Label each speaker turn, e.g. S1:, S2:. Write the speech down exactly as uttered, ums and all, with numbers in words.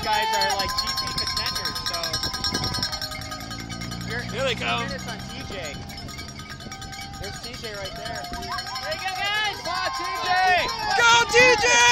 S1: guys are like G P contenders, so you're
S2: here they come.
S1: minutes on T J. There's T J right there. There you go, guys! Come on, T J!
S2: Go, T J!